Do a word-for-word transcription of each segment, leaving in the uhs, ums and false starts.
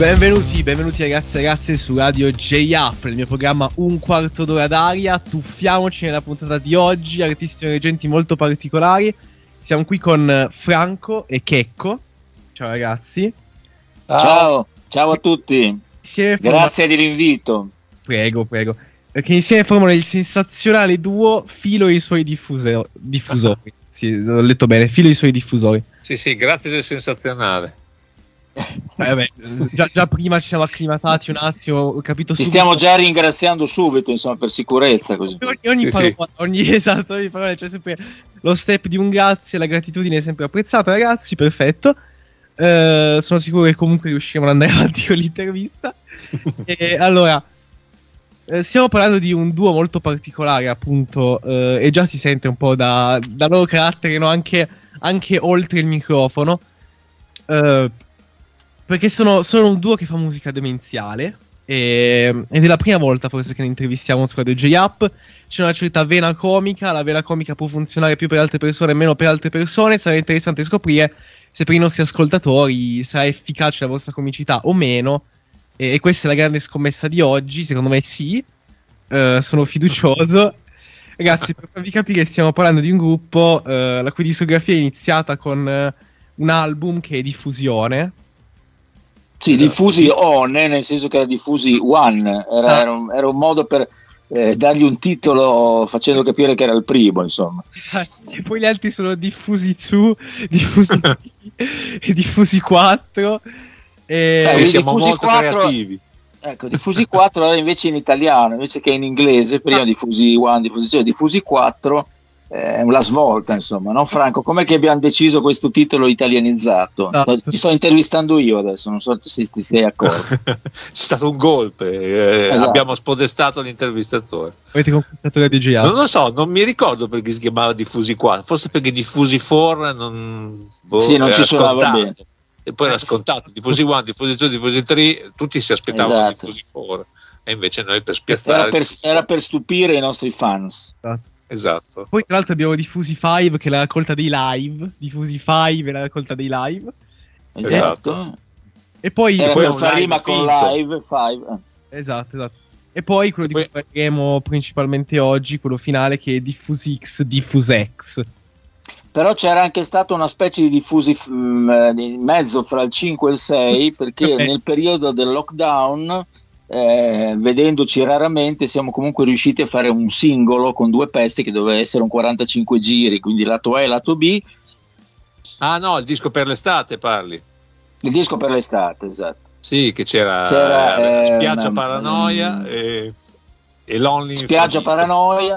Benvenuti, benvenuti ragazzi e ragazze su Radio J-Up, il mio programma Un quarto d'ora d'aria. Tuffiamoci nella puntata di oggi, artisti emergenti molto particolari. Siamo qui con Franco e Checco. Ciao ragazzi. Ciao, ciao, ciao a tutti. Insieme Grazie formano... dell'invito. Prego, prego. Perché insieme formano il sensazionale duo Filo e i suoi diffusori. diffusori. Sì, ho letto bene, Filo e i suoi diffusori. Sì, sì, grazie del sensazionale. Eh, vabbè, già, già prima ci siamo acclimatati un attimo, ho capito Ti subito. stiamo già ringraziando subito, insomma, per sicurezza così. Ogni, ogni, sì, parola, sì. ogni esatto, ogni parola c'è sempre lo step di un grazie, la gratitudine è sempre apprezzata, ragazzi, perfetto. Eh, sono sicuro che comunque riusciremo ad andare avanti con l'intervista. E allora, eh, stiamo parlando di un duo molto particolare, appunto, eh, e già si sente un po' da, da loro carattere, no? Anche, anche oltre il microfono. Eh, Perché sono, sono un duo che fa musica demenziale e, ed è la prima volta forse che ne intervistiamo su Radio J-Up. C'è una certa vena comica, la vena comica può funzionare più per altre persone e meno per altre persone. Sarà interessante scoprire se per i nostri ascoltatori sarà efficace la vostra comicità o meno, e, e questa è la grande scommessa di oggi. Secondo me sì, uh, sono fiducioso. Ragazzi, per farvi capire, stiamo parlando di un gruppo uh, la cui discografia è iniziata con uh, un album che è Diffusione. Sì, diffusi on, eh, nel senso che era diffusi one, era, era, un, era un modo per eh, dargli un titolo facendo capire che era il primo, insomma. E poi gli altri sono diffusi su, diffusi e diffusi quattro. E... Eh, sì, siamo diffusi molto quattro, creativi. Ecco, diffusi quattro era invece in italiano, invece che in inglese, prima diffusi one, diffusi two, diffusi quattro. È la svolta, insomma, no Franco? Com'è che abbiamo deciso questo titolo italianizzato? Esatto. Ti sto intervistando io adesso, non so se ti sei accorto. C'è stato un golpe, eh, esatto. Abbiamo spodestato l'intervistatore. Avete conquistato la D J A? Non lo so, non mi ricordo perché si chiamava Diffusi qua, forse perché Diffusi quattro non, boh, sì, non ci suonava scontato. bene. E poi era scontato, Diffusi uno, Diffusi due, Diffusi tre, tutti si aspettavano Esatto. Diffusi quattro, e invece noi per spiazzare Era per, era per stupire i nostri fans. Esatto. Esatto. Poi tra l'altro abbiamo Diffusi cinque, che è la raccolta dei live. Diffusi cinque è la raccolta dei live. Esatto. E poi, era poi per un far live rima con finto. live five. esatto, esatto. E poi quello di Poi... cui parleremo principalmente oggi, quello finale, che è Diffusi X, Diffusi X. Però c'era anche stato una specie di diffusi mh, di mezzo fra il cinque e il sei, perché Okay. nel periodo del lockdown, eh, vedendoci raramente, siamo comunque riusciti a fare un singolo con due pezzi che doveva essere un quarantacinque giri, quindi lato A e lato B. Ah no, il disco per l'estate parli. Il disco per l'estate, esatto. Sì, che c'era, C'era, eh, eh, Spiaggia um, Paranoia um, e, e Lonely Spiaggia Infradito. Paranoia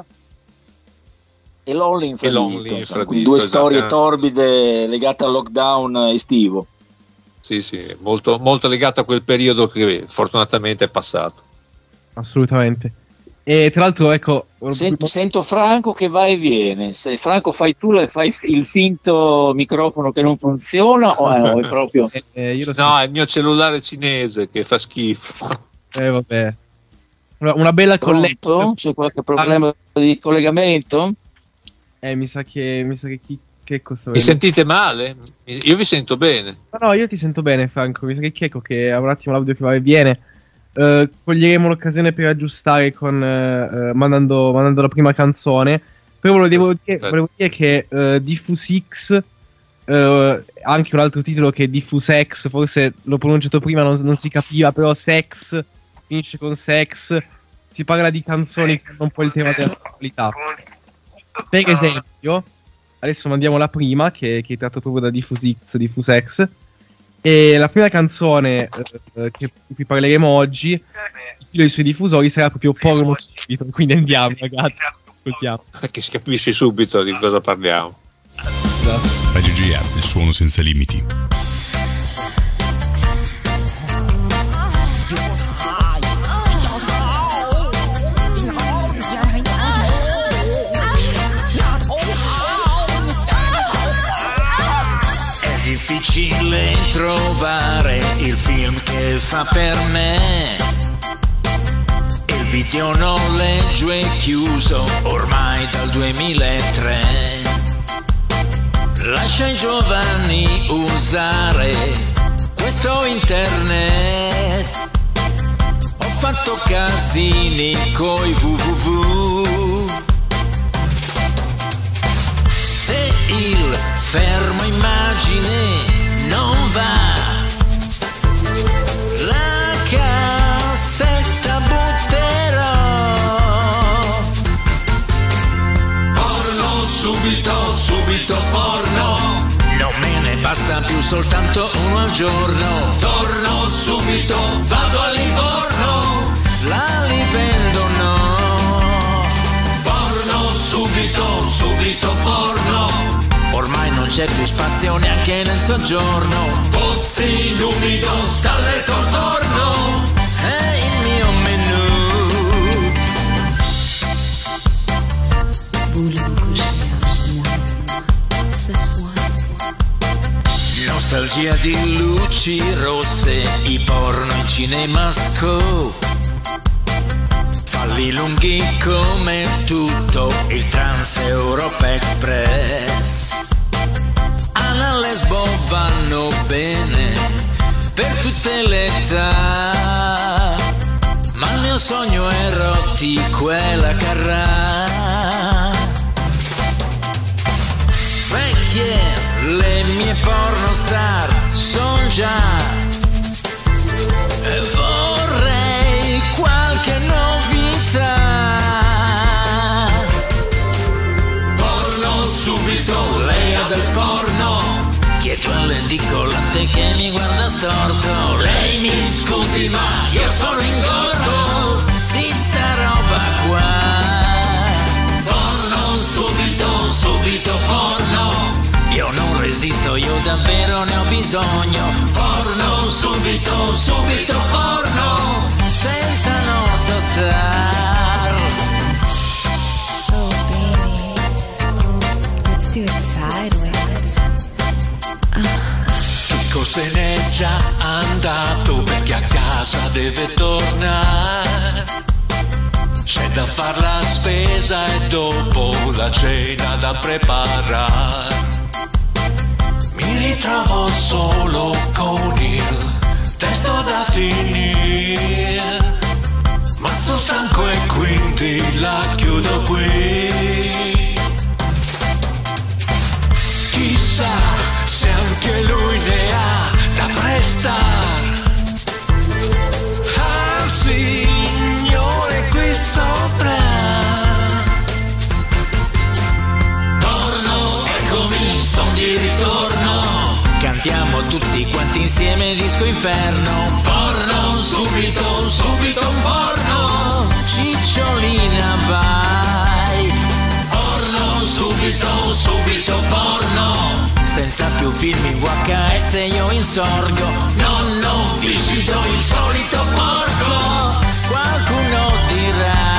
e Lonely Infradito, Lonely insomma, Infradito, quindi due esatto. storie torbide legate al lockdown estivo. Sì, sì, molto, molto legato a quel periodo che fortunatamente è passato. Assolutamente. E tra l'altro, ecco, Sento, sento Franco che va e viene. Se Franco fai tu, fai il finto microfono che non funziona, o eh, no, è proprio eh, io lo so. No, è il mio cellulare cinese che fa schifo. Eh, vabbè. Una bella pronto? colletta. C'è qualche problema di collegamento? Eh, mi sa che mi sa che chi che costa. Mi sentite male? Io vi sento bene. No, no, io ti sento bene, Franco. Mi sa che Checco, che ha un attimo l'audio che va e viene. Uh, coglieremo l'occasione per aggiustare con uh, mandando, mandando la prima canzone. Però volevo dire, volevo dire che uh, Diffusi X, uh, anche un altro titolo che è Diffuse X, forse l'ho pronunciato prima, non, non si capiva, però Sex finisce con Sex. Si parla di canzoni che hanno un po' il tema della sessualità. Per esempio, adesso mandiamo la prima, che, che è tratto proprio da Diffusi X, Diffuse X. E la prima canzone eh, che, di cui parleremo oggi, il stile dei suoi diffusori, sarà proprio Porno Subito. Quindi andiamo, ragazzi, ascoltiamo. Che si capisce subito di cosa parliamo. Esatto. Radio J R, il suono senza limiti. Difficile trovare il film che fa per me. Il video noleggio è chiuso ormai dal duemilatré. Lascia i giovani usare questo internet. Ho fatto casini coi www. Se il fermo immagine non va, la cassetta butterò. Porno subito, subito porno. Non me ne basta più soltanto uno al giorno. Torno subito, vado a Livorno. La rivendono. Porno subito, subito porno. Ormai non c'è più spazio neanche nel soggiorno. Pozzi in umido, stalle contorno. È il mio menù. Nostalgia di luci rosse, i porno in cinemascope. Falli lunghi come tutto il Trans Europa Express. Alla Lesbo vanno bene per tutte le età, ma il mio sogno è rotti quella carrà. Vecchie le mie pornostar son già, e vorrei qualche novità. Porno subito, lei è del porno. Chiedo all'edicolante che mi guarda storto. Lei mi scusi ma io sono ingordo di sta roba qua. Porno subito, subito porno. Io non resisto, io davvero ne ho bisogno. Porno subito, subito porno. Senza non so star. Oh baby, let's do it sideways. Chico se n'è già andato perché a casa deve tornare. C'è da far la spesa e dopo la cena da preparare. Mi ritrovo solo con il testo da finire, ma sono stanco e quindi la chiudo qui. Chissà se anche lui ne ha da prestare al Signore qui sopra. Torno, eccomi, son di ritorno. Cantiamo tutti quanti insieme Disco Inferno. Porno, subito, subito un porno. Cicciolina vai. Porno, subito, subito porno. Senza più film in V H S io insorgo. Nonno, visito il solito porco. Qualcuno dirà.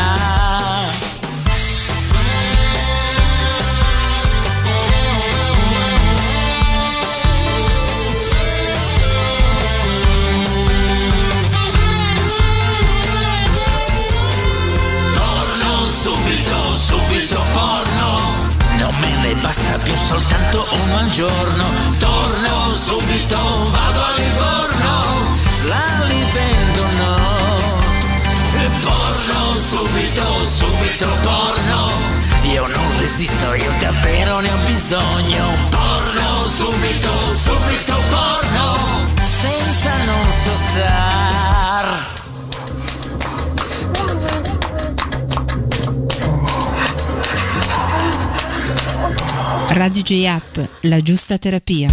Subito, subito porno. Non me ne basta più soltanto uno al giorno. Torno subito, vado a Livorno. La rivendono. E porno subito, subito porno. Io non resisto, io davvero ne ho bisogno. Porno subito, subito porno. Senza non so star. Radio J-App, la giusta terapia.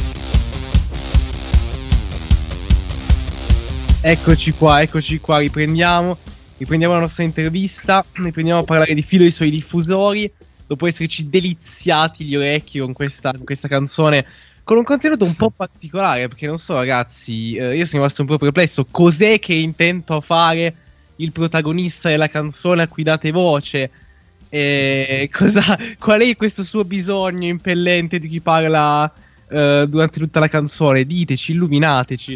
Eccoci qua, eccoci qua, riprendiamo. Riprendiamo la nostra intervista. Riprendiamo a parlare di Filo e i suoi diffusori. Dopo esserci deliziati gli orecchi con questa, con questa canzone, con un contenuto un po' particolare, perché non so ragazzi, eh, io sono rimasto un po' perplesso. Cos'è che intenta fare il protagonista della canzone a cui date voce? E cosa, qual è questo suo bisogno impellente di chi parla uh, durante tutta la canzone? Diteci, illuminateci.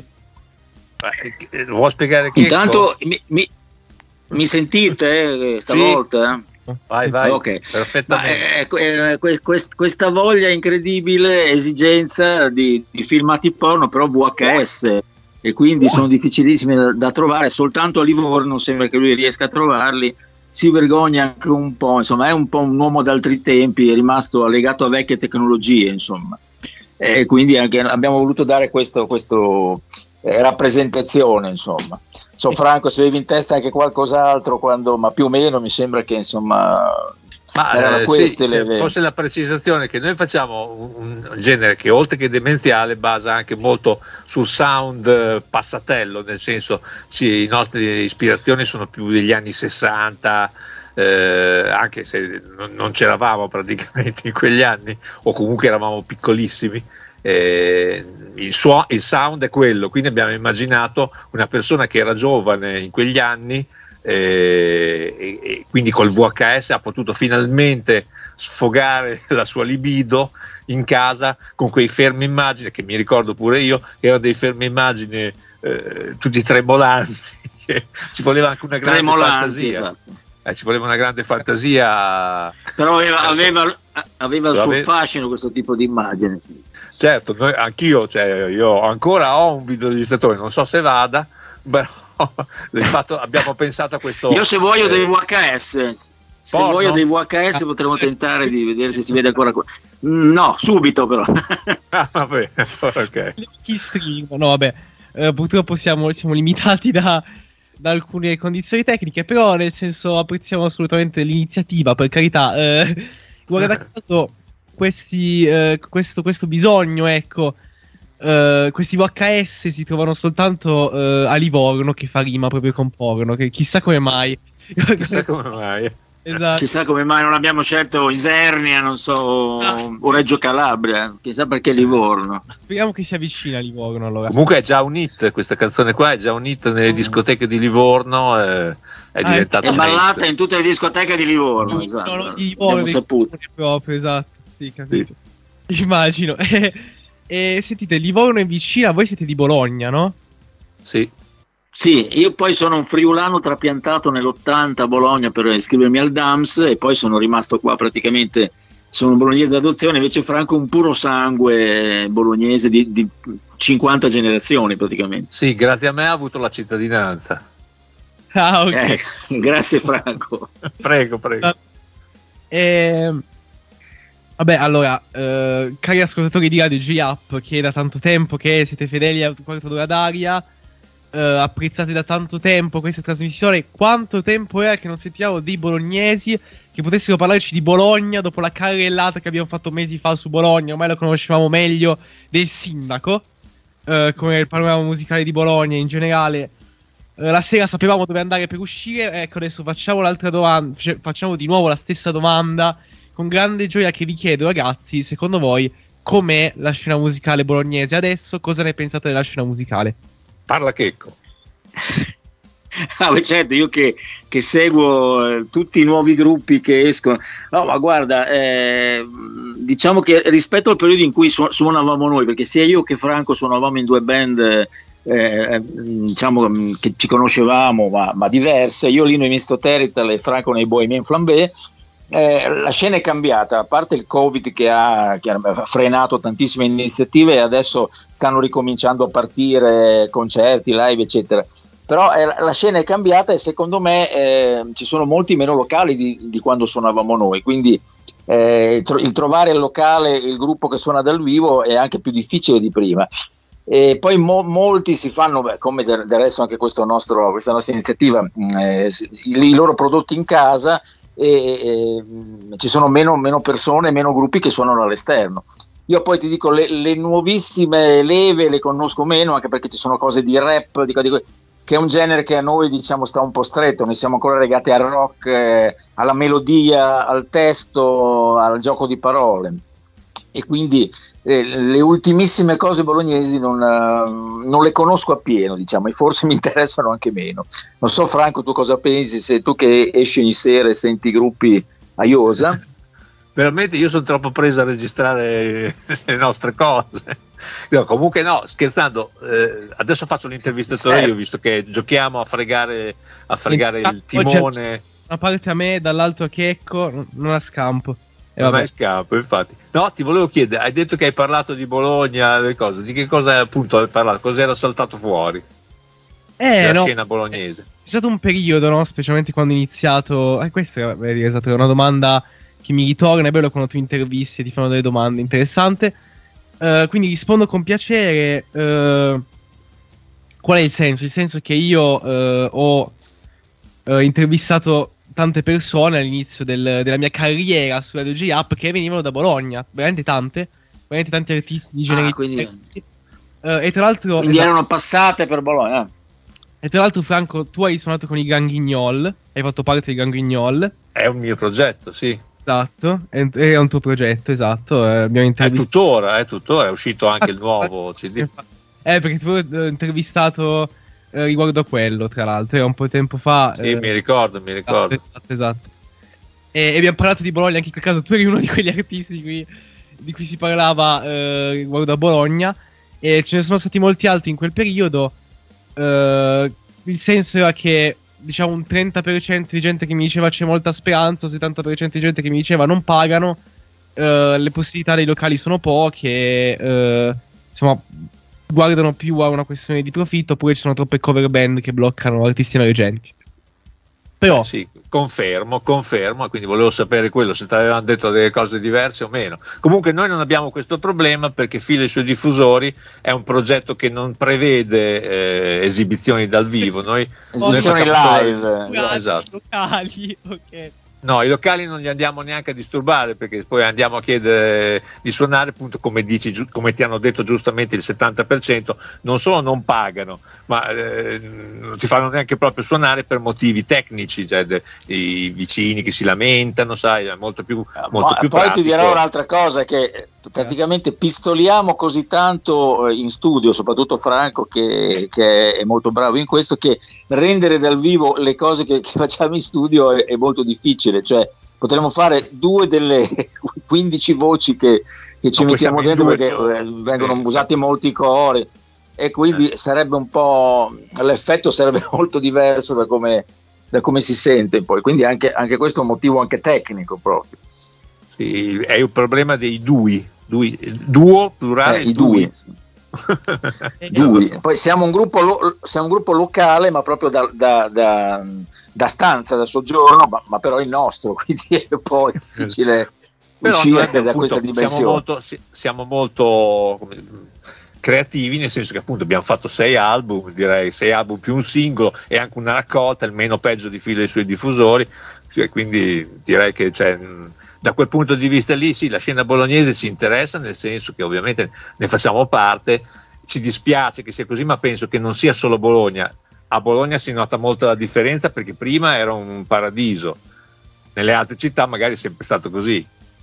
Vuoi spiegare chi? Intanto mi, mi, mi sentite eh, stavolta? Sì. Vai, Sì. vai, Ok. perfettamente. Ma, eh, eh, que- quest- questa voglia incredibile, esigenza di, di filmati porno, però V H S, e quindi sono difficilissimi da, da trovare. Soltanto a Livorno sembra che lui riesca a trovarli. Si vergogna anche un po', insomma, è un po' un uomo d'altri tempi, è rimasto legato a vecchie tecnologie, insomma. E quindi anche abbiamo voluto dare questo, questo eh, rappresentazione, insomma. So, Franco, se avevi in testa anche qualcos'altro, quando, ma più o meno mi sembra che, insomma, Ma erano eh, queste sì, le... cioè, forse la precisazione che noi facciamo un, un genere che oltre che demenziale basa anche molto sul sound eh, passatello, nel senso sì, le nostre ispirazioni sono più degli anni sessanta, eh, anche se non, non c'eravamo praticamente in quegli anni, o comunque eravamo piccolissimi. Eh, il, suo, il sound è quello, quindi abbiamo immaginato una persona che era giovane in quegli anni, eh, e, e quindi col V H S ha potuto finalmente sfogare la sua libido in casa con quei fermi immagini che mi ricordo pure io, che erano dei fermi immagini eh, tutti tremolanti. Ci voleva anche una grande Tremolanti, fantasia, esatto. eh, ci voleva una grande fantasia, Però aveva, aveva, aveva il suo Aveva- fascino questo tipo di immagine, sì. certo, noi, anch'io, cioè, io ancora ho un videoregistratore, non so se vada, però il fatto, abbiamo pensato a questo. Io se voglio eh, dei V H S, se porno? voglio dei V H S potremmo tentare di vedere se si vede ancora qua. No, subito però. Ah, vabbè, ok. Chi stream? No, vabbè, eh, purtroppo siamo, siamo limitati da, da alcune condizioni tecniche, però nel senso apprezziamo assolutamente l'iniziativa, per carità. Eh, guarda caso questi, eh, questo, questo bisogno, ecco, eh, questi V H S si trovano soltanto eh, a Livorno, che fa rima proprio con porno, che chissà come mai. Chissà come mai. Esatto. Chissà come mai non abbiamo scelto Isernia, non so, o Reggio Calabria, chissà perché Livorno. Speriamo che sia vicina a Livorno, allora. Comunque è già un hit, questa canzone qua è già un hit nelle discoteche di Livorno, eh, è Ah, diventata È un ballata hit. in tutte le discoteche di Livorno, Di- esatto. no, no, di Livorno, Abbiamo di- saputo. proprio, esatto, sì, capito. Immagino. E, e sentite, Livorno è vicina, voi siete di Bologna, no? Sì. Sì, io poi sono un friulano trapiantato nell'ottanta a Bologna per iscrivermi al D A M S e poi sono rimasto qua praticamente, sono un bolognese d'adozione, invece Franco è un puro sangue bolognese di, di cinquanta generazioni praticamente. Sì, grazie a me ha avuto la cittadinanza. Ah, ok. Eh, grazie Franco. Prego, prego. Ehm, vabbè, allora, eh, cari ascoltatori di Radio J-Up, che è da tanto tempo che siete fedeli a Quarto d'Ora d'Aria, eh, apprezzate da tanto tempo questa trasmissione, quanto tempo era che non sentivamo dei bolognesi che potessero parlarci di Bologna dopo la carrellata che abbiamo fatto mesi fa su Bologna? Ormai lo conoscevamo meglio del sindaco, eh, come il panorama musicale di Bologna in generale. Eh, la sera sapevamo dove andare per uscire. Ecco, adesso facciamo l'altra domanda, cioè, facciamo di nuovo la stessa domanda con grande gioia, che vi chiedo, ragazzi, secondo voi com'è la scena musicale bolognese adesso? Cosa ne pensate della scena musicale? Parla Checco. Ah, beh, certo, io che, che seguo eh, tutti i nuovi gruppi che escono. No, ma guarda, eh, diciamo che rispetto al periodo in cui su- suonavamo noi, perché sia io che Franco suonavamo in due band, eh, diciamo che ci conoscevamo, ma, ma diverse, io lì nei Misto Territal e Franco nei Bohemian Flambé. Eh, la scena è cambiata, a parte il Covid che ha, che ha frenato tantissime iniziative e adesso stanno ricominciando a partire concerti, live eccetera, però eh, la scena è cambiata e secondo me eh, ci sono molti meno locali di, di quando suonavamo noi, quindi eh, tro- il trovare il locale, il gruppo che suona dal vivo è anche più difficile di prima. E poi mo- molti si fanno, beh, come del, del resto anche questo nostro, questa nostra iniziativa, eh, i, i loro prodotti in casa. E, e ci sono meno, meno persone, meno gruppi che suonano all'esterno. Io poi ti dico, le, le nuovissime leve le conosco meno, anche perché ci sono cose di rap, di, di, che è un genere che a noi diciamo sta un po' stretto, noi siamo ancora legati al rock, eh, alla melodia, al testo, al gioco di parole, e quindi eh, le ultimissime cose bolognesi non, uh, non le conosco appieno, diciamo, e forse mi interessano anche meno. Non so, Franco, tu cosa pensi, se tu che esci ogni sera e senti gruppi a Iosa? Veramente io sono troppo preso a registrare le nostre cose. No, comunque no, scherzando, eh, adesso faccio l'intervistatore io, visto che giochiamo a fregare, a fregare il timone una parte a me, dall'altro a Checco, non ha scampo. E non vabbè. hai scampo, infatti. No, ti volevo chiedere, hai detto che hai parlato di Bologna, le cose, di che cosa appunto hai parlato? Cos'era saltato fuori? Eh, La no, scena bolognese. c'è stato un periodo, no? Specialmente quando ho iniziato. Eh, questa era, vedi, esatto, è una domanda che mi ritorna. È bello quando tu intervisti e ti fanno delle domande interessanti. Uh, quindi rispondo con piacere. Uh, qual è il senso? Il senso è che io uh, ho uh, intervistato tante persone all'inizio del, della mia carriera su Radio J-Up che venivano da Bologna, veramente tante, veramente tanti artisti di generi Ah, quindi- diversi. Uh, e tra l'altro Quindi esatto, erano passate per Bologna. e tra l'altro Franco, tu hai suonato con i Gran Guignol, hai fatto parte dei Gran Guignol. È un mio progetto, sì. Esatto, è, è un tuo progetto, esatto. eh, abbiamo È intervistato. tuttora, è tuttora, è uscito anche il nuovo C D. Eh, perché ti avevo eh, intervistato eh, riguardo a quello, tra l'altro, era un po' di tempo fa. Sì, eh, mi ricordo, mi ricordo. Esatto, esatto. E, e abbiamo parlato di Bologna, anche in quel caso tu eri uno di quegli artisti di cui, di cui si parlava eh, riguardo a Bologna, e ce ne sono stati molti altri in quel periodo. Eh, il senso era che, diciamo, un trenta per cento di gente che mi diceva c'è molta speranza, un settanta per cento di gente che mi diceva non pagano, eh, le possibilità dei locali sono poche, eh, insomma, guardano più a una questione di profitto, oppure ci sono troppe cover band che bloccano artisti emergenti. Però, Eh, sì, confermo, confermo, quindi volevo sapere quello, se ti avevano detto delle cose diverse o meno. Comunque noi non abbiamo questo problema perché Filo e i suoi diffusori è un progetto che non prevede eh, esibizioni dal vivo. Noi, noi Esibizioni facciamo solo- live. locali, esatto. locali, ok. No, i locali non li andiamo neanche a disturbare perché poi andiamo a chiedere di suonare, appunto, come dici, giu- come ti hanno detto giustamente, il settanta per cento non solo non pagano, ma eh, non ti fanno neanche proprio suonare per motivi tecnici, cioè de- i vicini che si lamentano, sai, è molto più, molto Ma più poi pratico. ti dirò un'altra cosa, che eh, praticamente pistoliamo così tanto eh, in studio, soprattutto Franco che, che è molto bravo in questo, che rendere dal vivo le cose che, che facciamo in studio è, è molto difficile, cioè potremmo fare due delle quindici voci che, che ci No, poi mettiamo siamo in dentro due perché solo. eh, vengono Eh, usati molti cori e quindi sarebbe un po', l'effetto sarebbe molto diverso da come, da come si sente poi, quindi anche, anche questo è un motivo anche tecnico proprio. Sì, è il problema dei dui, dui duo, plurale, Eh, i dui. due, sì. Due. Poi siamo un gruppo, lo- siamo un gruppo locale, ma proprio da, da- da- da stanza, da soggiorno, ma, ma però il nostro, quindi è un po' difficile Però noi uscire abbiamo, da appunto, questa siamo dimensione. molto, si- siamo molto come- creativi, nel senso che appunto abbiamo fatto sei album, direi sei album più un singolo e anche una raccolta, il meno peggio di Filo e i suoi diffusori, cioè, quindi direi che cioè, mh, da quel punto di vista lì sì, la scena bolognese ci interessa, nel senso che ovviamente ne facciamo parte, ci dispiace che sia così, ma penso che non sia solo Bologna. A Bologna si nota molto la differenza perché prima era un paradiso, nelle altre città magari è sempre stato così.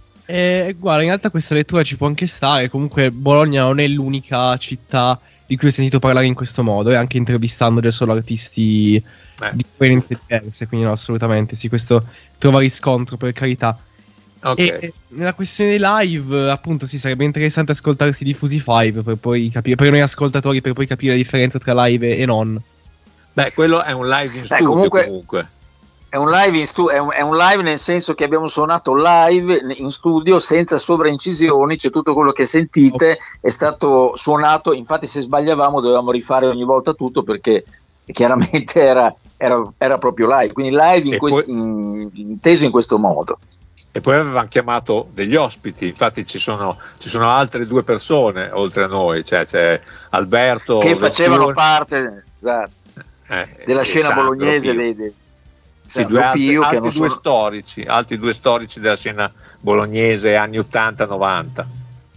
Eh, guarda, in realtà questa lettura ci può anche stare. Comunque, Bologna non è l'unica città di cui ho sentito parlare in questo modo, e anche intervistando già solo artisti Eh. di provenienze diverse. Quindi, no, assolutamente sì, questo trova riscontro, per carità. Ok. E nella questione dei live, appunto, sì, sarebbe interessante ascoltarsi Diffusi cinque per poi capire, per noi ascoltatori, per poi capire la differenza tra live e non. Beh, quello è un live in studio comunque- comunque. È un, live in stu- è, un, è un live nel senso che abbiamo suonato live in studio senza sovraincisioni, cioè tutto quello che sentite è stato suonato, infatti se sbagliavamo dovevamo rifare ogni volta tutto perché chiaramente era, era, era proprio live, quindi live in E quest- poi- in- inteso in questo modo. E poi avevamo chiamato degli ospiti, infatti ci sono, ci sono altre due persone oltre a noi, cioè c'è Alberto Che facevano Ventura, parte esatto, eh, della e scena Sandro bolognese Pio. dei, dei Sì, Sandro due altri, Pio, che altri non due sono- storici, altri due storici della scena bolognese anni ottanta novanta.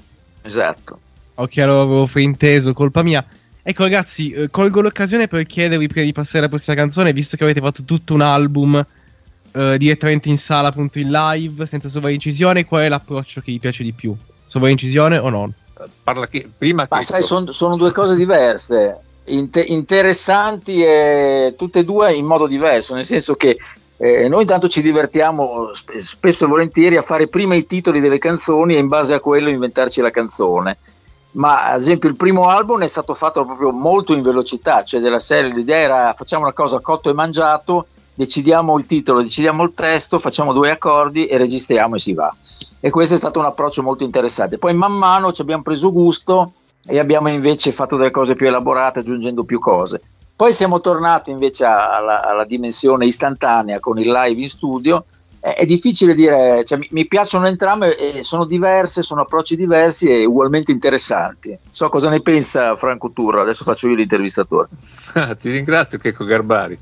esatto. Ok, allora avevo frainteso, colpa mia. Ecco ragazzi, eh, colgo l'occasione per chiedervi prima di passare alla prossima canzone, visto che avete fatto tutto un album eh, direttamente in sala, appunto in live, senza sovraincisione, qual è l'approccio che vi piace di più? Sovraincisione o non? Parla chi, prima Ma che- sai, son- sono due cose diverse, inte- interessanti e tutte e due in modo diverso, nel senso che eh, noi intanto ci divertiamo sp- spesso e volentieri a fare prima i titoli delle canzoni e in base a quello inventarci la canzone. Ma ad esempio il primo album è stato fatto proprio molto in velocità, cioè della serie, l'idea era facciamo una cosa cotto e mangiato decidiamo il titolo, decidiamo il testo, facciamo due accordi e registriamo e si va. E questo è stato un approccio molto interessante. Poi man mano ci abbiamo preso gusto e abbiamo invece fatto delle cose più elaborate, aggiungendo più cose. Poi siamo tornati invece alla, alla dimensione istantanea con il live in studio. È, è difficile dire, cioè, mi, mi piacciono entrambe, e sono diverse, sono approcci diversi e ugualmente interessanti. So cosa ne pensa Franco Turra, adesso faccio io l'intervistatore. Ah, ti ringrazio Checco Garbari.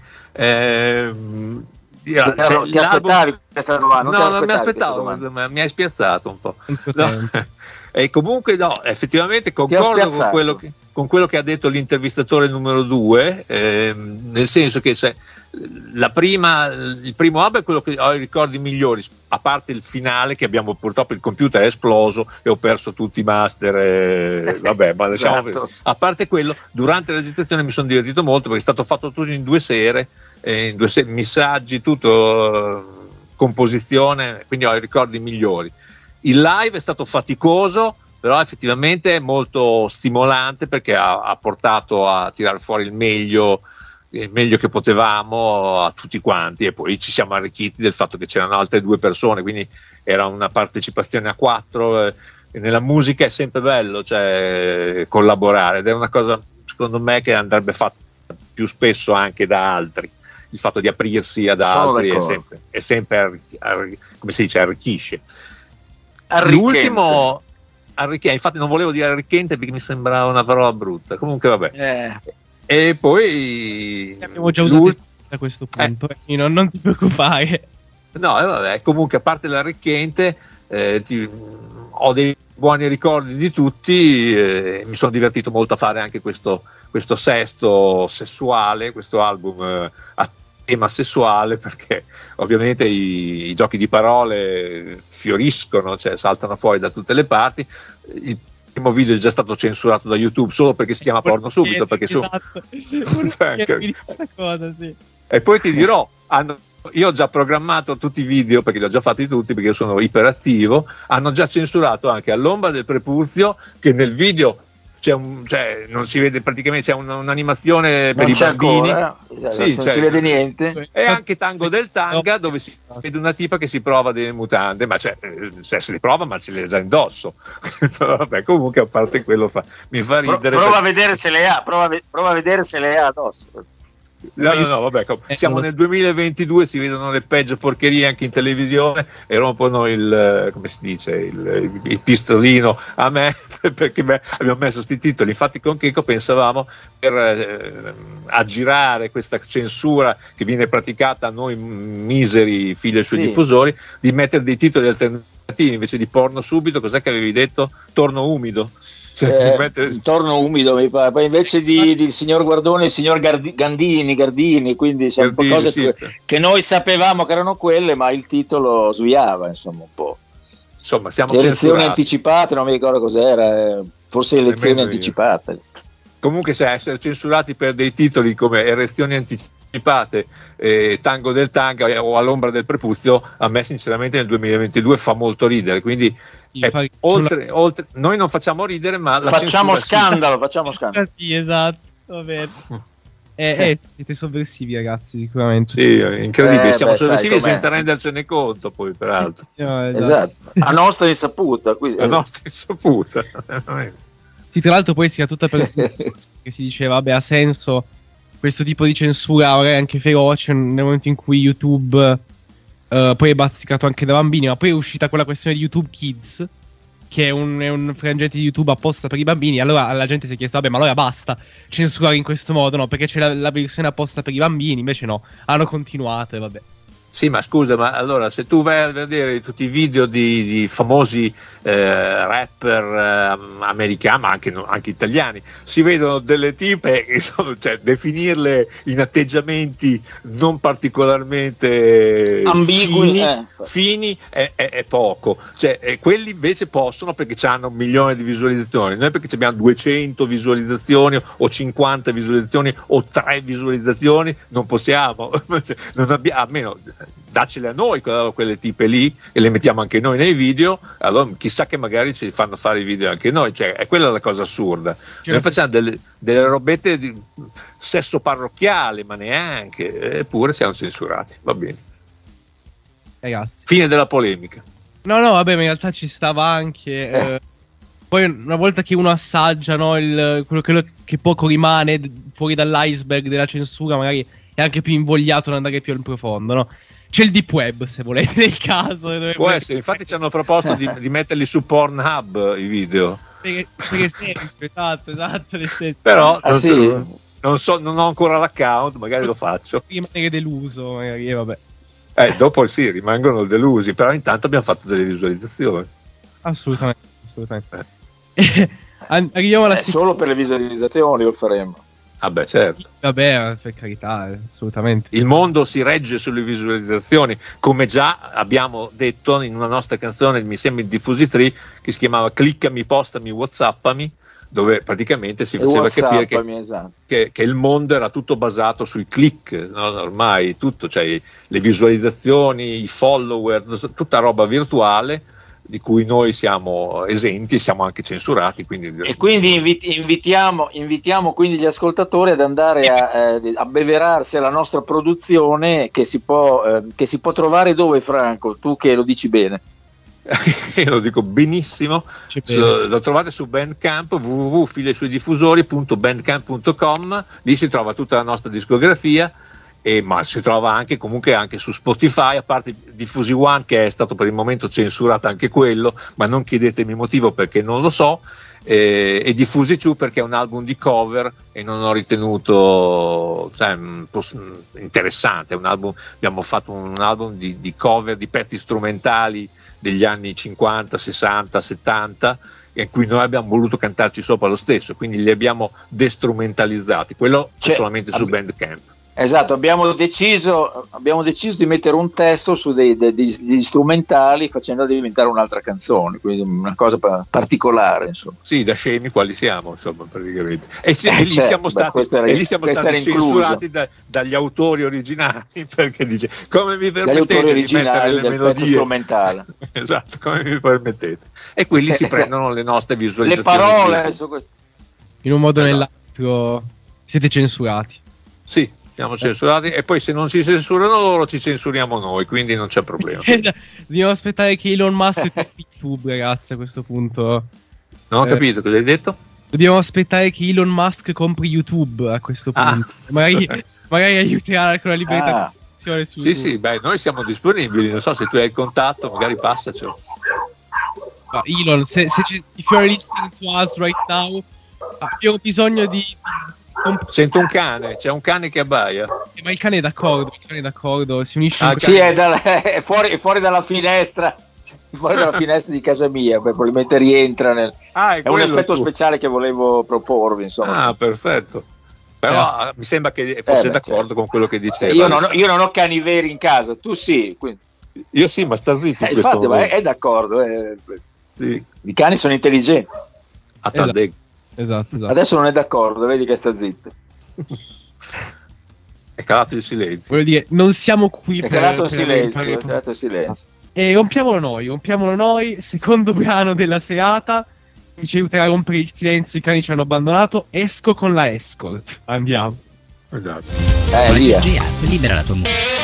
Eh, io, ti, cioè, ti aspettavi questa domanda? No, non mi aspettavo, ma mi hai spiazzato un po'. No. E comunque no, effettivamente concordo con quello, che, con quello che ha detto l'intervistatore numero due, ehm, nel senso che se, la prima, il primo album è quello che ho i ricordi migliori, a parte il finale che abbiamo, purtroppo il computer è esploso e ho perso tutti i master, e, vabbè, ma diciamo, esatto. A parte quello, durante la registrazione mi sono divertito molto perché è stato fatto tutto in due sere, eh, in due sere missaggi, tutto, eh, composizione, quindi ho i ricordi migliori. Il live è stato faticoso, però effettivamente è molto stimolante perché ha, ha portato a tirare fuori il meglio, il meglio che potevamo a tutti quanti, e poi ci siamo arricchiti del fatto che c'erano altre due persone, quindi era una partecipazione a quattro. E nella musica è sempre bello, cioè, collaborare, ed è una cosa secondo me che andrebbe fatta più spesso anche da altri. Il fatto di aprirsi ad Sono altri è d'accordo. sempre, è sempre arri- arri- come si dice, arricchisce. Arricchente. L'ultimo arricchente, infatti non volevo dire arricchente perché mi sembrava una parola brutta, comunque vabbè. Eh. E poi Abbiamo già usato il a questo punto, Eh. quindi non, non ti preoccupare. no, eh, vabbè, comunque a parte l'arricchente, eh, ti- ho dei buoni ricordi di tutti, eh, mi sono divertito molto a fare anche questo, questo sesto sessuale, questo album eh, a tema sessuale, perché ovviamente i, i giochi di parole fioriscono, cioè saltano fuori da tutte le parti. Il primo video è già stato censurato da YouTube solo perché si chiama Porno Subito, perché su... Esatto. Cioè, che- questa cosa, sì. E poi ti dirò, hanno, io ho già programmato tutti i video, perché li ho già fatti tutti, perché io sono iperattivo, hanno già censurato anche All'ombra del prepuzio, che nel video c'è un, cioè, non si vede praticamente, c'è un, un'animazione per Non i c'è bambini. ancora, eh? Sì, non cioè- si vede niente. E anche Tango del Tanga, dove si vede una tipa che si prova delle mutande, ma cioè, eh, cioè se le prova, ma ce le ha già indosso. Vabbè, comunque a parte quello fa, mi fa Pro- ridere. prova per- a vedere se le ha, prova a, ve- prova a vedere se le ha addosso. No, no, no, vabbè, com- siamo nel duemilaventidue, si vedono le peggio porcherie anche in televisione e rompono il, eh, come si dice, il, il- il pistolino a me, perché me- abbiamo messo sti titoli. Infatti con Checco pensavamo, per eh, aggirare questa censura che viene praticata a noi miseri figli sui Sì. diffusori, di mettere dei titoli alternativi invece di Porno Subito. Cos'è che avevi detto? Torno umido. Cioè, Eh, di mettere- il torno umido mi pare. Poi invece di, di signor Guardone, il signor Gardi- Gandini, Gardini, quindi sono un po' Gardini, cose sì. che, che noi sapevamo che erano quelle, ma il titolo sviava, insomma, un po'. Insomma, siamo Le elezioni censurati. anticipate, non mi ricordo cos'era, eh, forse le elezioni Nemmeno io. anticipate. Comunque, se essere censurati per dei titoli come Erezioni anticipate, eh, Tango del Tanga eh, o All'ombra del prepuzio, a me sinceramente nel duemilaventidue fa molto ridere. Quindi Sì, eh, fa- oltre, oltre, noi non facciamo ridere, ma la Facciamo censura sì. scandalo, facciamo scandalo. Ah, sì, esatto. Va bene. Eh, eh, siete sovversivi, ragazzi, sicuramente. Sì, è incredibile, Eh, siamo beh, sai sovversivi com'è. senza rendercene conto, poi peraltro. No, Esatto, a nostra insaputa. Quindi, La nostra insaputa, veramente. Sì, tra l'altro poi si era tutta per che si diceva, vabbè, ha senso questo tipo di censura, magari anche feroce, nel momento in cui YouTube eh, poi è bazzicato anche da bambini, ma poi è uscita quella questione di YouTube Kids, che è un, è un frangente di YouTube apposta per i bambini. Allora la gente si è chiesta, vabbè, ma allora basta censurare in questo modo, no? Perché c'è la, la versione apposta per i bambini, invece no, hanno continuato e vabbè. Sì, ma scusa, ma allora se tu vai a vedere tutti i video di, di famosi eh, rapper eh, americani, ma anche, no- anche italiani, si vedono delle tipe che sono, cioè, definirle in atteggiamenti non particolarmente Ambigui, fini, eh. fini è, è- è poco. Cioè, eh, quelli invece possono perché hanno un milione di visualizzazioni, noi perché abbiamo duecento visualizzazioni o cinquanta visualizzazioni o tre visualizzazioni non possiamo, non abbiamo, almeno daccele a noi quelle tipe lì e le mettiamo anche noi nei video, allora chissà che magari ci fanno fare i video anche noi, cioè è quella la cosa assurda. Certo. Noi facciamo delle, delle robette di sesso parrocchiale, ma neanche, eppure siamo censurati, va bene. Ragazzi. Fine della polemica. No, no, vabbè, ma in realtà ci stava anche. Eh. Eh, poi una volta che uno assaggia, no, il, quello, quello che poco rimane fuori dall'iceberg della censura, magari è anche più invogliato ad andare più in profondo, no? C'è il deep web, se volete, nel caso. Può essere, infatti ci hanno proposto di, di metterli su Pornhub i video. Per, per esempio, esatto, esatto. Però ah, non, sì? so, non, so, non ho ancora l'account, magari lo faccio. Rimanere deluso, magari, vabbè. Eh, dopo sì, rimangono delusi, però intanto abbiamo fatto delle visualizzazioni. Assolutamente, assolutamente. Eh. Arriviamo alla eh, solo per le visualizzazioni lo faremo. Vabbè, certo. Vabbè, per carità, assolutamente. Il mondo si regge sulle visualizzazioni, come già abbiamo detto in una nostra canzone, mi sembra in Diffusi tre, che si chiamava Cliccami, postami, whatsappami, dove praticamente si faceva capire che, esatto. che, che il mondo era tutto basato sui click, no? Ormai tutto, cioè le visualizzazioni, i follower, tutta roba virtuale di cui noi siamo esenti e siamo anche censurati. Quindi... E quindi invit- invitiamo, invitiamo quindi gli ascoltatori ad andare sì. a, eh, a beverarsi alla nostra produzione che si può, eh, che si può trovare dove, Franco? Tu che lo dici bene. Io lo dico benissimo, so, lo trovate su Bandcamp, w w w punto fili sui diffusori punto bandcamp punto com, lì si trova tutta la nostra discografia, e, ma si trova anche comunque anche su Spotify, a parte Diffusi One che è stato per il momento censurato anche quello, ma non chiedetemi il motivo perché non lo so, eh, e Diffusi due perché è un album di cover e non ho ritenuto cioè, interessante, è un album, abbiamo fatto un album di, di cover di pezzi strumentali degli anni cinquanta, sessanta, settanta, in cui noi abbiamo voluto cantarci sopra lo stesso, quindi li abbiamo destrumentalizzati. Quello c'è cioè, solamente su Bandcamp. Esatto, abbiamo deciso, abbiamo deciso di mettere un testo su dei, dei, degli strumentali facendo diventare un'altra canzone, quindi una cosa pa- particolare, insomma. Sì, da scemi quali siamo, insomma, praticamente. E, sì, eh, e lì certo, siamo stati, beh, era, e lì siamo stati censurati da, dagli autori originali, perché dice, come mi permettete di mettere le melodie strumentale? Esatto, come mi permettete? E quelli si prendono le nostre visualizzazioni. Le parole su questo. In un modo o esatto. nell'altro siete censurati. Sì, siamo censurati e poi se non ci censurano loro ci censuriamo noi, quindi non c'è problema. Dobbiamo aspettare che Elon Musk compri YouTube, ragazzi, a questo punto. Non ho eh, capito cosa hai detto? Dobbiamo aspettare che Elon Musk compri YouTube a questo punto. Ah. Magari, magari aiuterà con la libertà ah. di espressione su Sì, YouTube. Sì, beh, noi siamo disponibili, non so se tu hai il contatto, magari passacelo. Ah, Elon, se, se ci, if you're listening to us right now, abbiamo bisogno di... Sento un cane, c'è un cane che abbaia. Eh, ma il cane è d'accordo, il cane è d'accordo, si unisce. Ah, sì, è, dalla, è, fuori, è fuori dalla finestra, fuori dalla finestra di casa mia, poi probabilmente rientra nel. Ah, è è un effetto tu. speciale che volevo proporvi, insomma. Ah, perfetto. Però eh. mi sembra che fosse eh, beh, d'accordo certo. con quello che diceva. Io non, ho, io non ho cani veri in casa, tu sì. Quindi. Io sì, ma sta zitto. Eh, infatti, ma è, è d'accordo. È... Sì. I cani sono intelligenti. Attende. Esatto, esatto. Adesso non è d'accordo, vedi che sta zitto. È calato il silenzio. Voglio dire, non siamo qui è per... calato il per silenzio, è calato il silenzio. E rompiamolo noi, rompiamolo noi, secondo brano della serata, che ci aiuterà a rompere il silenzio, i cani ci hanno abbandonato, esco con la escort. Andiamo. Esatto. Eh, via. D J App, libera la tua musica.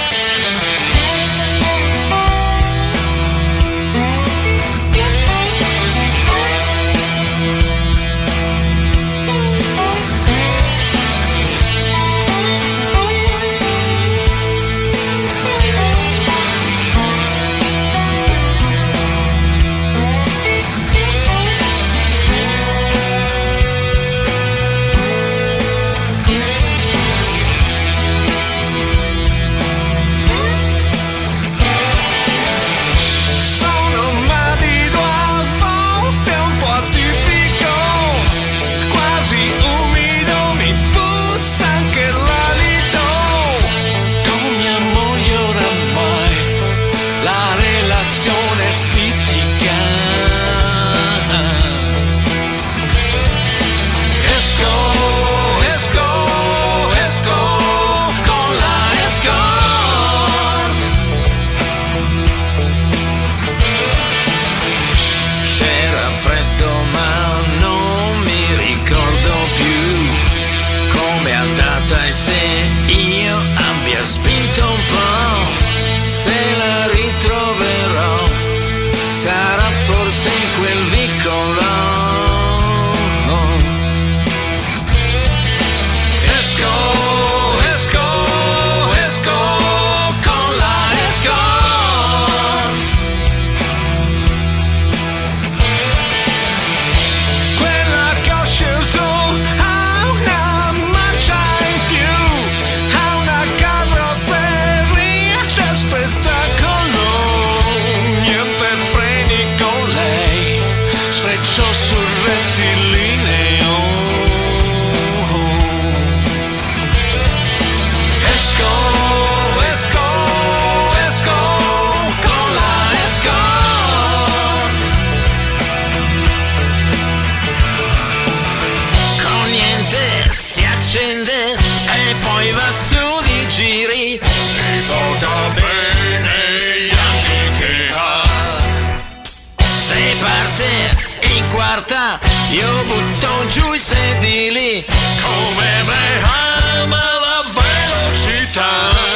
io butto giù i sedili, come me ama la velocità.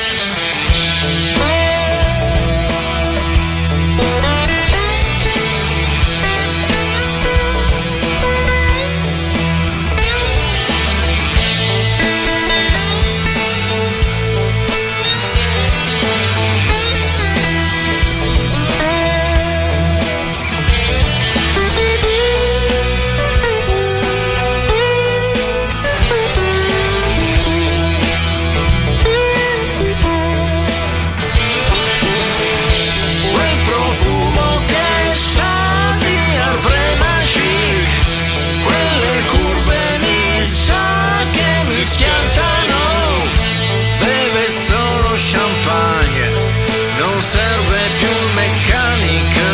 Schiantano, beve solo champagne, non serve più il meccanico.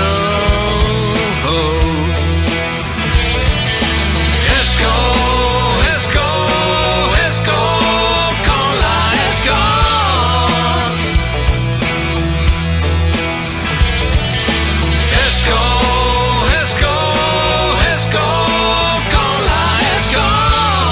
Oh. Esco, esco, esco con la Escort. Esco, esco, esco con la Escort.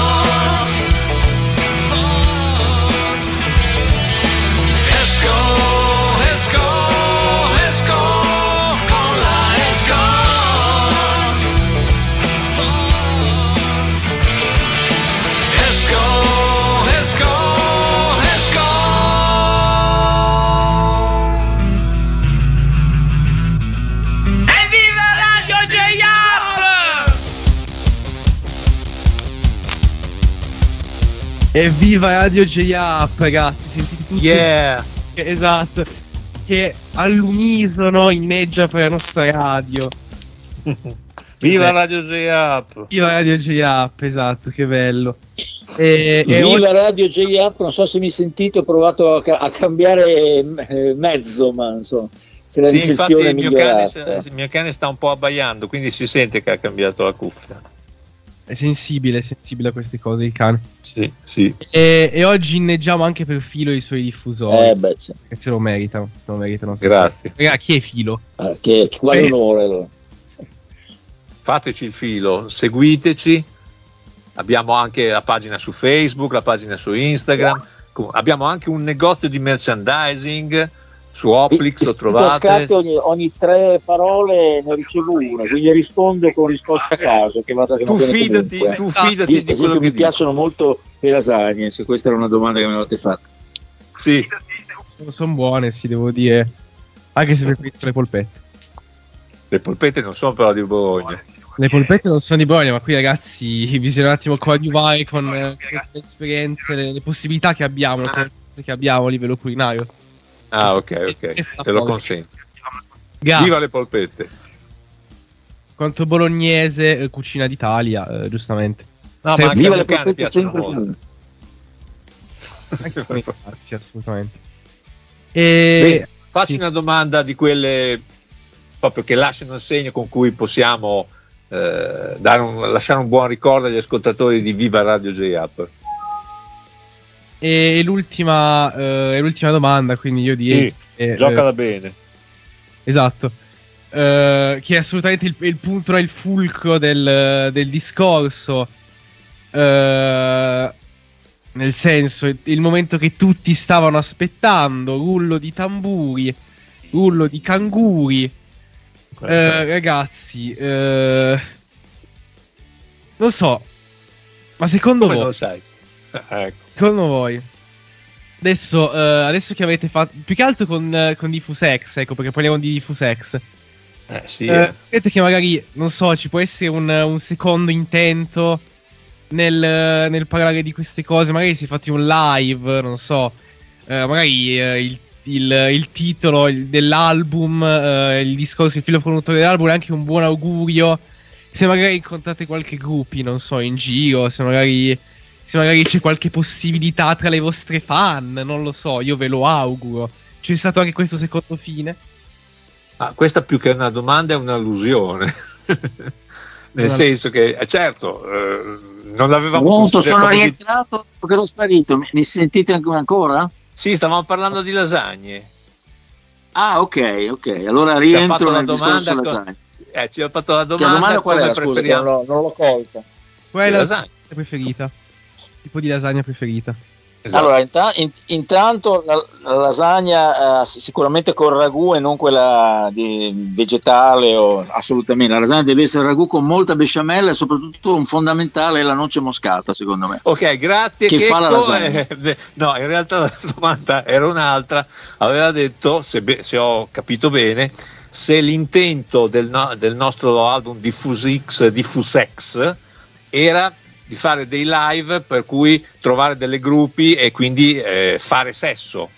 Evviva Radio J-Up, ragazzi, sentite tutti? Yeah! Esatto, che all'unisono inneggia per la nostra radio. Viva eh. Radio J-Up! Viva Radio J-Up, esatto, che bello. E, Viva e oggi... Radio J-Up, non so se mi sentite, ho provato a, ca- a cambiare eh, mezzo, ma non so se la Sì, infatti ricezione è il mio, cane, migliorata. il mio cane sta un po' abbaiando, quindi si sente che ha cambiato la cuffia. È sensibile, è sensibile a queste cose il cane. Sì, sì. E, e oggi inneggiamo anche per Filo i suoi diffusori. Eh beh, c'è. Che se lo meritano, se lo meritano. Grazie. Raga, chi è Filo? Ah, che, che quale onore allora. Fateci il filo, seguiteci. Abbiamo anche la pagina su Facebook, la pagina su Instagram. Abbiamo anche un negozio di merchandising su Oplix, lo trovate. Ogni, ogni tre parole ne ricevo una, quindi rispondo con risposta a caso. Che vada, che tu, fidati, comunque. tu fidati Io, di quello che mi dico. piacciono molto le lasagne, se questa era una domanda che mi avete fatto. Sì. Sono, sono buone, sì, devo dire. Anche se preferisco le polpette. Le polpette non sono però di Bologna. Le polpette non sono di Bologna, ma qui ragazzi bisogna un attimo coadiuvare con, eh, con le esperienze, le, le possibilità che abbiamo, le conoscenze che abbiamo a livello culinario. Ah, ok, ok, te lo consento. Ga, Viva le polpette. quanto bolognese, eh, cucina d'Italia, eh, giustamente. No, Se- ma anche Viva a le me cane polpette piacciono sempre molto. Anche con i cazzi, assolutamente. E Bene, faccio sì. una domanda di quelle proprio che lasciano il segno, con cui possiamo eh, dare un, lasciare un buon ricordo agli ascoltatori di Viva Radio J-Up. E l'ultima, eh, l'ultima domanda, quindi io direi... Sì, che, giocala eh, bene. esatto. Eh, che è assolutamente il, il punto, il fulcro del, del discorso. Eh, nel senso, il, il momento che tutti stavano aspettando, rullo di tamburi, rullo di canguri. Eh, ragazzi, eh, non so, ma secondo Come voi... non sai? Ah, ecco. Secondo voi adesso, eh, adesso che avete fatto più che altro con, eh, con Diffusex, ecco, perché parliamo di Diffusex, Eh, sì, eh, eh. vedete che magari, non so, ci può essere un, un secondo intento nel, nel parlare di queste cose. Magari si è fatti un live, non so, eh, magari eh, il, il, il titolo il- dell'album, eh, il discorso, il filo conduttore dell'album è anche un buon augurio. Se magari incontrate qualche gruppi, non so, in giro, se magari, se magari c'è qualche possibilità tra le vostre fan, non lo so, io ve lo auguro. C'è stato anche questo secondo fine? Ah, questa più che una domanda è un'allusione. Nel Una- senso che, eh, certo, eh, non l'avevamo Pronto, considerato sono come di- rientrato perché ero sparito. Mi, mi sentite anche- ancora? Sì, stavamo parlando di lasagne. Ah, ok, ok. Allora Ci ha rientro fatto la nel discorso domanda co- lasagne. Eh, ci ha fatto la La domanda, domanda qual come era? Scusa, che preferiamo. non, l'ho, non l'ho colta. Qual è Di la lasagna. lasagna preferita? Tipo di lasagna preferita? Esatto. Allora, inta- in- intanto la, la lasagna eh, sicuramente col ragù e non quella di vegetale o assolutamente. La lasagna deve essere ragù con molta besciamella e soprattutto un fondamentale è la noce moscata, secondo me. Ok, grazie. Che fa la Checco. lasagna? Eh, no, in realtà la domanda era un'altra. Aveva detto, se, be- se ho capito bene, se l'intento del, no- del nostro album Diffusix, Diffusex era di fare dei live per cui trovare delle gruppi e quindi eh, fare sesso.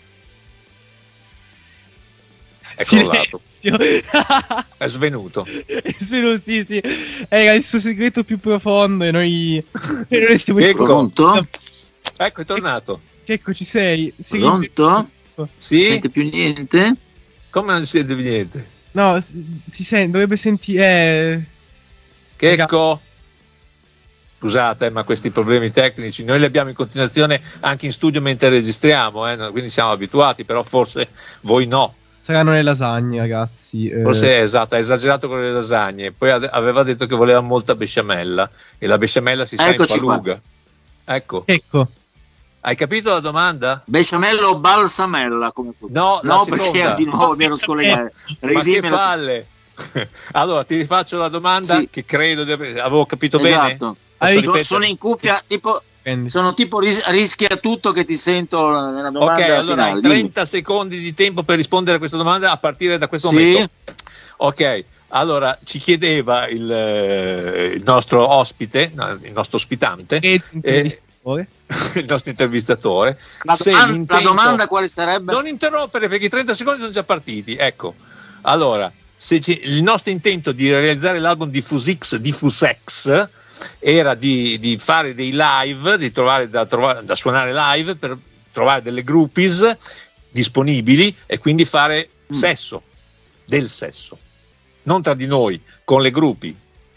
È crollato. È svenuto. È svenuto, sì, sì. Era il suo segreto più profondo e noi, e noi stiamo Ecco. Pronto? Ecco, è tornato. Ecco, ci sei. sei Pronto? Sì? Sente più niente? Come non siete niente? No, si, si sente, dovrebbe sentire. Checco? Scusate, ma questi problemi tecnici noi li abbiamo in continuazione anche in studio mentre registriamo, eh, quindi siamo abituati, però forse voi no. Saranno le lasagne, ragazzi. eh. Forse è esatto, ha esagerato con le lasagne. Poi ade- aveva detto che voleva molta besciamella e la besciamella si sa Eccoci impaluga. Ecco, Ecco. hai capito la domanda? Besciamella o balsamella? Come No, la no seconda. perché di nuovo mi ero scollegato. Ma che Ridimmela. palle! Allora ti rifaccio la domanda Sì. che credo di aver- avevo capito bene. Esatto. Posso Hai- ripetere? Sono in cuffia, tipo, Prendi. sono tipo ris- rischia tutto che ti sento nella domanda Ok, allora finale. hai Dimmi. trenta secondi di tempo per rispondere a questa domanda a partire da questo Sì. momento. Ok, allora ci chiedeva il, eh, il nostro ospite, no, il nostro ospitante, E- eh, il nostro intervistatore. La, se domanda, l'intento- la domanda quale sarebbe? Non interrompere perché i trenta secondi sono già partiti. Ecco, allora, se ci- il nostro intento di realizzare l'album Diffusix, Diffusex era di, di fare dei live, di trovare da, trovare da suonare live per trovare delle groupies disponibili e quindi fare Mm. sesso, del sesso, non tra di noi, con le gruppi.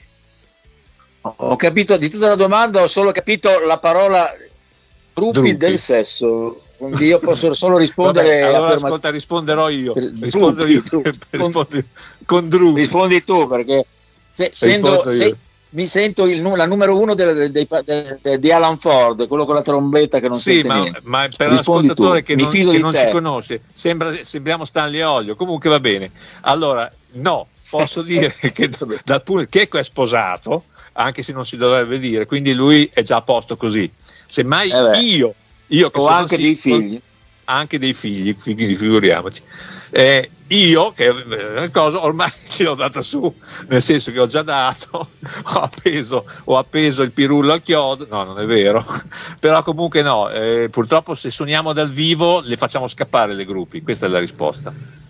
Ho capito di tutta la domanda, ho solo capito la parola gruppi, Gruppi. del sesso. Quindi io posso solo rispondere. Vabbè, allora afferma- ascolta, risponderò io. Per- Rispondo io, gruppi, per con- rispondere con Drew. Rispondi tu perché se, sento, Rispondo io. se, mi sento il, nu- la numero uno del- dei fa- de- de- di Alan Ford, quello con la trombetta che non Sì, sente ma, niente. ma per Rispondi l'ascoltatore tu, che mi non, fido che di non te. ci conosce, sembra, sembriamo Stanley Olio. Comunque va bene. Allora, no, posso dire che dal punto Checco è sposato, anche se non si dovrebbe dire, quindi lui è già a posto così. Semmai Eh beh. io, io che O sono anche dei single, figli. anche dei figli, quindi figuriamoci. Eh, io che eh, cosa ormai ce l'ho data su, nel senso che ho già dato, ho appeso, ho appeso il pirullo al chiodo, no, non è vero, però comunque no, eh, purtroppo se suoniamo dal vivo le facciamo scappare le gruppi, questa è la risposta.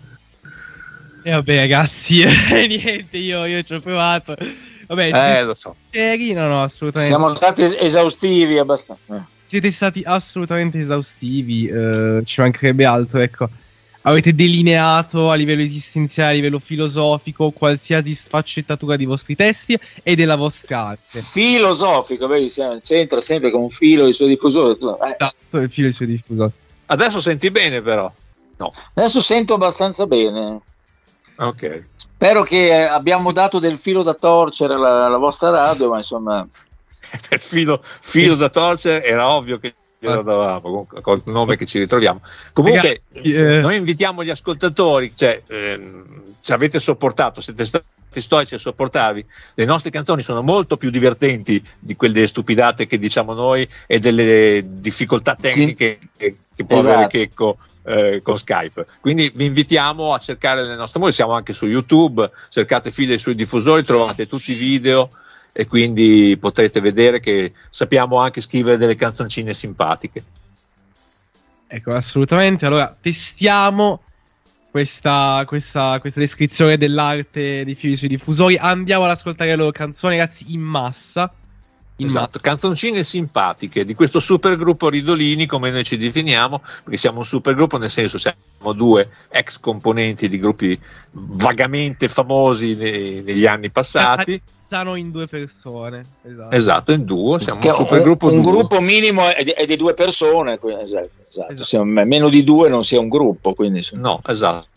E vabbè, ragazzi, niente, io, io ci ho provato. Vabbè, Eh, siete lo so. seri? No, no, assolutamente. Siamo stati es- esaustivi abbastanza. Siete stati assolutamente esaustivi, eh, ci mancherebbe altro, ecco. Avete delineato a livello esistenziale, a livello filosofico, qualsiasi sfaccettatura dei vostri testi e della vostra arte. Filosofico, vedi, siamo- c'entra sempre con un filo il suo diffusore. tu- eh. Esatto, il filo e i suoi diffusori. Adesso senti bene però. No, Adesso sento abbastanza bene. ok. Spero che eh, abbiamo dato del filo da torcere alla, alla vostra radio, ma insomma. Per filo, filo da torcere era ovvio che glielo davamo con, col nome che ci ritroviamo. Comunque Ragazzi, eh. noi invitiamo gli ascoltatori, cioè ehm, ci avete sopportato, siete stati stoici a sopportarvi, le nostre canzoni sono molto più divertenti di quelle stupidate che diciamo noi e delle difficoltà tecniche che, che può Esatto. avere Checco eh, con Skype. Quindi vi invitiamo a cercare le nostre musiche, siamo anche su YouTube, cercate Filo e i suoi diffusori, trovate tutti i video e quindi potrete vedere che sappiamo anche scrivere delle canzoncine simpatiche. Ecco, assolutamente. Allora, testiamo questa, questa, questa descrizione dell'arte dei fili sui diffusori. Andiamo ad ascoltare le loro canzoni, ragazzi, in massa. In Esatto, canzoncine simpatiche di questo supergruppo Ridolini, come noi ci definiamo, perché siamo un supergruppo, nel senso siamo due ex componenti di gruppi vagamente famosi nei- negli anni passati. Stanno in due persone. Esatto. Esatto, in duo, siamo Che un un, supergruppo un duo. gruppo minimo è di, è di due persone, quindi, esatto, esatto. Esatto. Siamo- meno di due non sia un gruppo, quindi insomma. No, esatto.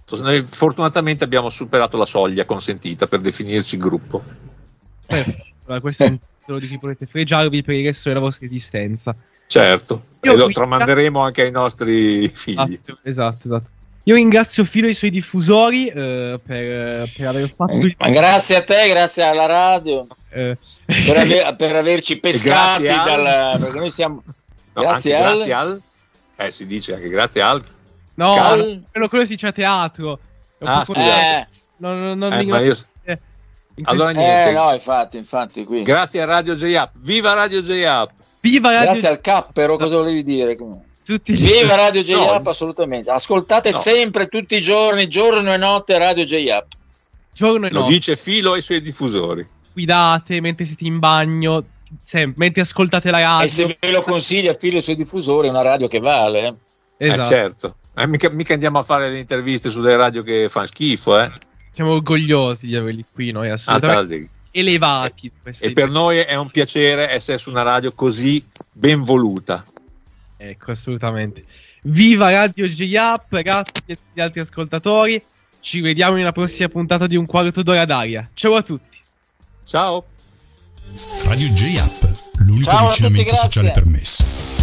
Noi fortunatamente abbiamo superato la soglia consentita per definirci gruppo. Perfetto. Allora, questo è un titolo di cui potete fregiarvi per il resto della vostra esistenza. Certo, Io e lo qui- tramanderemo anche ai nostri figli. Esatto, esatto, esatto. Io ringrazio Filo e i suoi diffusori eh, per, per aver fatto il- Ma grazie a te, grazie alla radio eh, per, aver- per averci pescati grazie al- dal, perché noi siamo No, grazie anche al grazie al eh si dice anche grazie al no, Cal- no, quello, quello si dice a teatro. È un Ah, po' scusate. eh, no, no, no, Eh, mi- ma io- eh, in Allora, questo- niente. eh no, infatti, infatti qui. grazie a Radio J-Up, viva Radio J-Up. Viva Radio Grazie al cappero, cosa volevi dire? tutti gli- Viva Radio J-Up, No. assolutamente. Ascoltate No. sempre, tutti i giorni, giorno e notte Radio J-Up. giorno e Lo notte. dice Filo e i suoi diffusori. Guidate mentre siete in bagno, sempre, mentre ascoltate la radio. E se ve lo consiglia Filo e i suoi diffusori, è una radio che vale. eh. Esatto. Eh, certo. Eh, mica, mica andiamo a fare le interviste sulle radio che fanno schifo, eh. Siamo orgogliosi di averli qui noi, Ah, assolutamente tal- elevati. questi- e per noi è un piacere essere su una radio così ben voluta. Ecco, assolutamente. Viva Radio J-Up, grazie a tutti gli altri ascoltatori. Ci vediamo nella prossima puntata di Un Quarto d'Ora d'aria. Ciao a tutti. Ciao. Radio J-Up, l'unico Ciao a tutti, avvicinamento grazie. sociale permesso.